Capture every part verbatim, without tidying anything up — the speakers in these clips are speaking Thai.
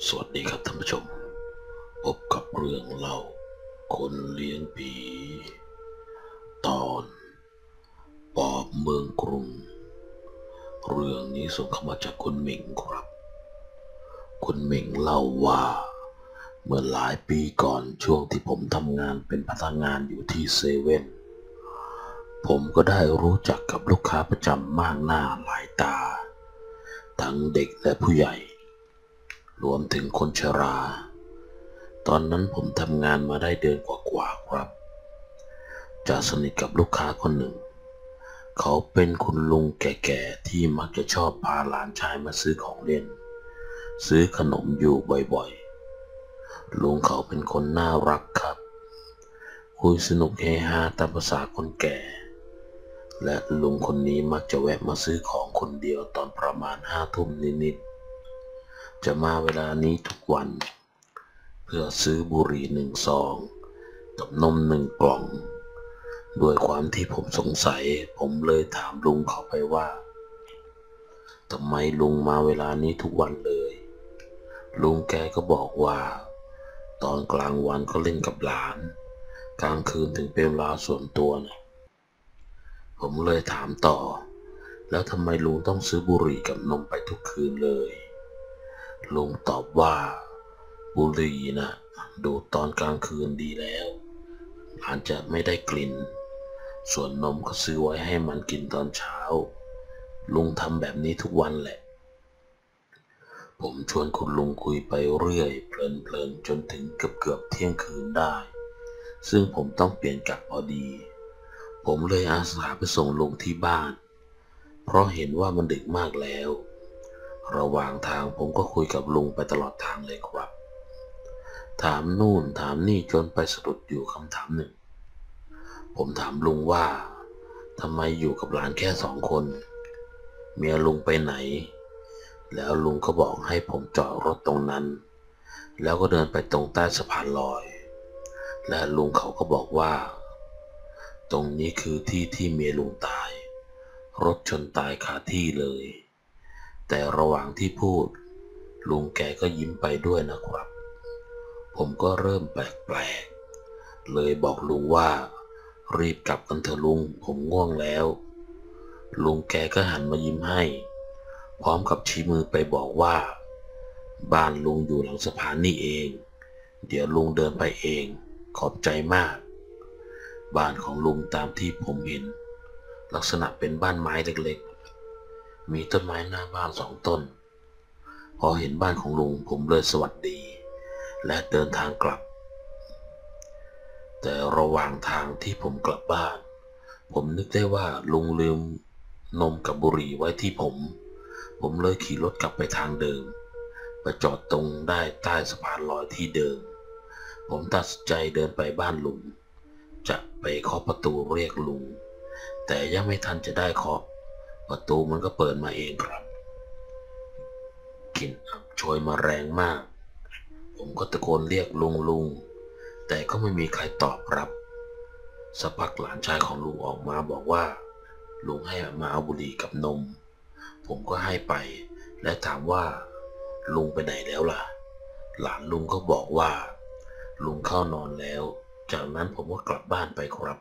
สวัสดีครับท่านผู้ชมพบกับเรื่องเล่าคนเลี้ยงผีตอนปอบเมืองกรุงเรื่องนี้ส่งเข้ามาจากคุณเหม่งครับคุณเหม่งเล่าว่าเมื่อหลายปีก่อนช่วงที่ผมทำงานเป็นพนักงานอยู่ที่เซเว่นผมก็ได้รู้จักกับลูกค้าประจำมากหน้าหลายตาทั้งเด็กและผู้ใหญ่รวมถึงคนชรา ตอนนั้นผมทำงานมาได้เดือนกว่าๆครับจะสนิทกับลูกค้าคนหนึ่งเขาเป็นคุณลุงแก่ๆที่มักจะชอบพาหลานชายมาซื้อของเล่นซื้อขนมอยู่บ่อยๆลุงเขาเป็นคนน่ารักครับคุยสนุกเฮฮาตามภาษาคนแก่และลุงคนนี้มักจะแวะมาซื้อของคนเดียวตอนประมาณห้าทุ่มนิดๆจะมาเวลานี้ทุกวันเพื่อซื้อบุหรี่หนึ่งซองกับนมหนึ่งกล่องด้วยความที่ผมสงสัยผมเลยถามลุงเขาไปว่าทำไมลุงมาเวลานี้ทุกวันเลยลุงแกก็บอกว่าตอนกลางวันก็เล่นกับหลานกลางคืนถึงเป็นเวลาส่วนตัวนะผมเลยถามต่อแล้วทำไมลุงต้องซื้อบุหรี่กับนมไปทุกคืนเลยลุงตอบว่าบุหรี่นะดูตอนกลางคืนดีแล้วอาจจะไม่ได้กลิ่นส่วนนมก็ซื้อไว้ให้มันกินตอนเช้าลุงทำแบบนี้ทุกวันแหละผมชวนคุณลุงคุยไปเรื่อยเพลินๆจนถึงเกือบๆเที่ยงคืนได้ซึ่งผมต้องเปลี่ยนกะพอดีผมเลยอาสาไปส่งลุงที่บ้านเพราะเห็นว่ามันดึกมากแล้วระหว่างทางผมก็คุยกับลุงไปตลอดทางเลยครับถามนู่นถามนี่จนไปสะดุดอยู่คำถามหนึ่งผมถามลุงว่าทำไมอยู่กับหลานแค่สองคนเมียลุงไปไหนแล้วลุงก็บอกให้ผมจอดรถตรงนั้นแล้วก็เดินไปตรงใต้สะพานลอยและลุงเขาก็บอกว่าตรงนี้คือที่ที่เมียลุงตายรถชนตายคาที่เลยแต่ระหว่างที่พูดลุงแกก็ยิ้มไปด้วยนะครับผมก็เริ่มแปลกๆเลยบอกลุงว่ารีบกลับกันเถอะลุงผมง่วงแล้วลุงแกก็หันมายิ้มให้พร้อมกับชี้มือไปบอกว่าบ้านลุงอยู่หลังสะพานนี่เองเดี๋ยวลุงเดินไปเองขอบใจมากบ้านของลุงตามที่ผมเห็นลักษณะเป็นบ้านไม้เล็กๆมีต้นไม้หน้าบ้านสองต้นพอเห็นบ้านของลุงผมเลยสวัสดีและเดินทางกลับแต่ระหว่างทางที่ผมกลับบ้านผมนึกได้ว่าลุงลืมนมกับบุหรี่ไว้ที่ผมผมเลยขี่รถกลับไปทางเดิมไปจอดตรงได้ใต้สะพานลอยที่เดิมผมตัดสินใจเดินไปบ้านลุงจะไปเคาะประตูเรียกลุงแต่ยังไม่ทันจะได้เคาะประตูมันก็เปิดมาเองครับกลิ่นอับโชยมาแรงมากผมก็ตะโกนเรียกลุงลุงแต่ก็ไม่มีใครตอบรับสักพักหลานชายของลุงออกมาบอกว่าลุงให้มาเอาบุหรี่กับนมผมก็ให้ไปและถามว่าลุงไปไหนแล้วล่ะหลานลุงก็บอกว่าลุงเข้านอนแล้วจากนั้นผมก็กลับบ้านไปครับ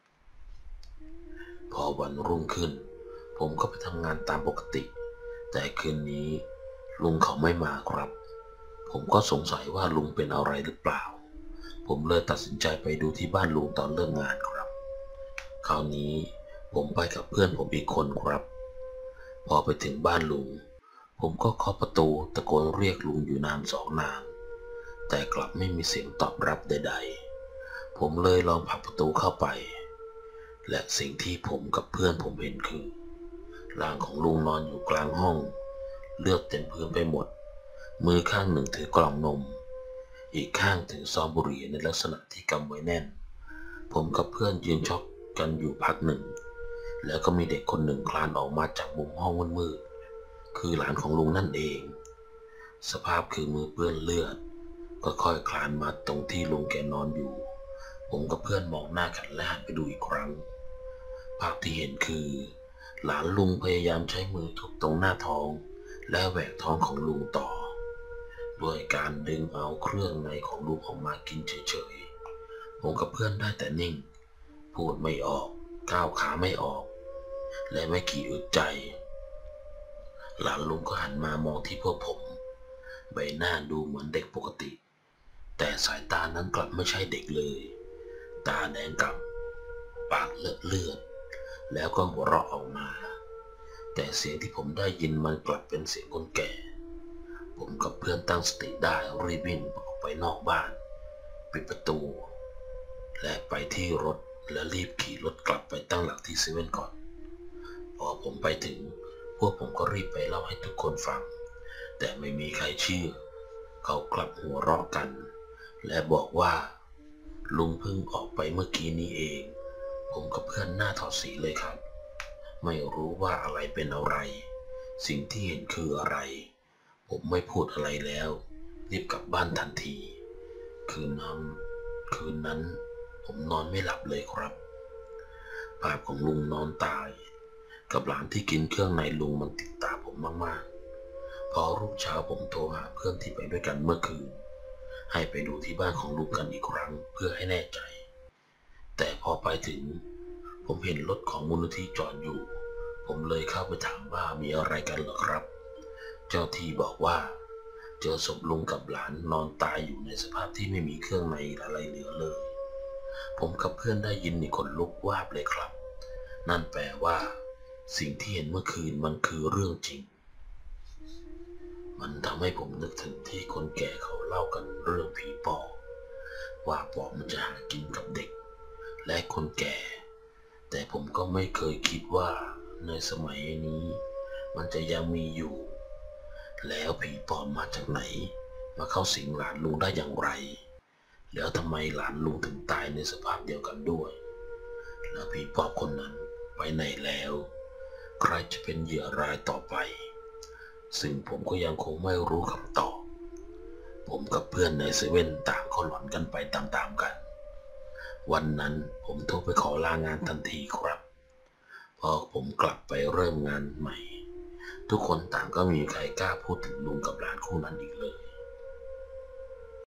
พอวันรุ่งขึ้นผมก็ไปทำงานตามปกติแต่คืนนี้ลุงเขาไม่มาครับผมก็สงสัยว่าลุงเป็นอะไรหรือเปล่าผมเลยตัดสินใจไปดูที่บ้านลุงตอนเลิกงานครับคราวนี้ผมไปกับเพื่อนผมอีกคนครับพอไปถึงบ้านลุงผมก็เคาะประตูตะโกนเรียกลุงอยู่นานสองนานแต่กลับไม่มีเสียงตอบรับใดๆผมเลยลองผลักประตูเข้าไปและสิ่งที่ผมกับเพื่อนผมเห็นคือร่างของลุงนอนอยู่กลางห้องเลือดเต็มพื้นไปหมดมือข้างหนึ่งถือกล่องนมอีกข้างถือซองบุหรี่ในลักษณะที่กำไว้แน่นผมกับเพื่อนยืนช็อกกันอยู่พักหนึ่งแล้วก็มีเด็กคนหนึ่งคลานออกมาจากมุมห้องมืดๆคือหลานของลุงนั่นเองสภาพคือมือเปื้อนเลือดก็ค่อยคลานมาตรงที่ลุงแกนอนอยู่ผมกับเพื่อนมองหน้ากันและหันไปดูอีกครั้งภาพที่เห็นคือหลานลุงพยายามใช้มือทุบตรงหน้าท้องและแหวกท้องของลุงต่อด้วยการดึงเอาเครื่องในของลุงออกมากินเฉยๆผมกับเพื่อนได้แต่นิ่งพูดไม่ออกก้าวขาไม่ออกและไม่กี่อึดใจหลานลุงก็หันมามองที่พวกผมใบหน้าดูเหมือนเด็กปกติแต่สายตานั้นกลับไม่ใช่เด็กเลยตาแดงกำปากเลอะเลือดแล้วก็หัวเราะออกมาแต่เสียงที่ผมได้ยินมันกลับเป็นเสียงคนแก่ผมกับเพื่อนตั้งสติได้รีบวิ่งออกไปนอกบ้านปิดประตูและไปที่รถและรีบขี่รถกลับไปตั้งหลักที่เซเว่นก่อนพอผมไปถึงพวกผมก็รีบไปเล่าให้ทุกคนฟังแต่ไม่มีใครเชื่อเขากลับหัวเราะกันและบอกว่าลุงเพิ่งออกไปเมื่อกี้นี้เองผมกับเพื่อนหน้าถอดสีเลยครับไม่รู้ว่าอะไรเป็นอะไรสิ่งที่เห็นคืออะไรผมไม่พูดอะไรแล้วรีบกลับบ้านทันทีคืนนั้นคืนนั้นผมนอนไม่หลับเลยครับภาพของลุงนอนตายกับหลานที่กินเครื่องในลุงมันติดตาผมมากๆพอรุ่งเช้าผมโทรหาเพื่อนที่ไปด้วยกันเมื่อคืนให้ไปดูที่บ้านของลุงกันอีกครั้งเพื่อให้แน่ใจแต่พอไปถึงผมเห็นรถของมูลนิธิจอดอยู่ผมเลยเข้าไปถามว่ามีอะไรกันเหรอครับเจ้าที่บอกว่าเจอศพลุงกับหลานนอนตายอยู่ในสภาพที่ไม่มีเครื่องในอะไรเหลือเลยผมกับเพื่อนได้ยินนี่ขนลุกวาบเลยครับนั่นแปลว่าสิ่งที่เห็นเมื่อคืนมันคือเรื่องจริงมันทำให้ผมนึกถึงที่คนแก่เขาเล่ากันเรื่องผีปอบว่าปอบมันจะหากินกับเด็กและคนแก่แต่ผมก็ไม่เคยคิดว่าในสมัยนี้มันจะยังมีอยู่แล้วผีปอบมาจากไหนมาเข้าสิงหลานลุงได้อย่างไรแล้วทำไมหลานลุงถึงตายในสภาพเดียวกันด้วยแล้วผีปอบคนนั้นไปไหนแล้วใครจะเป็นเหยื่อรายต่อไปซึ่งผมก็ยังคงไม่รู้คำตอบผมกับเพื่อนในเซเว่นต่างก็หลอนกันไปตามๆกันวันนั้นผมโทรไปขอลางานทันทีครับพอผมกลับไปเริ่มงานใหม่ทุกคนต่างก็มีใครกล้าพูดถึงลุงกับหลานคู่นั้นอีกเลย